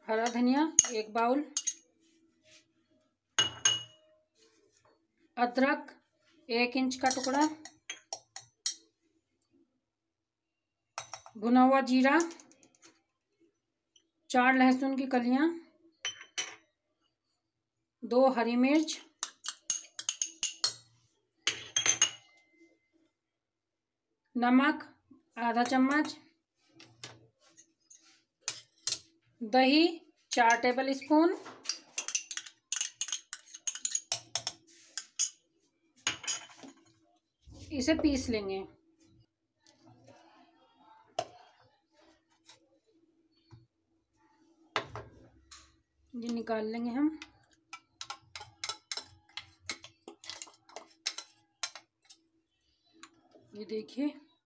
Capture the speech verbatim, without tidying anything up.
हरा धनिया एक बाउल, अदरक एक इंच का टुकड़ा, भुना हुआ जीरा, चार लहसुन की कलियां, दो हरी मिर्च, नमक आधा चम्मच, दही चार टेबल स्पून, इसे पीस लेंगे। ये निकाल लेंगे हम। ये देखिए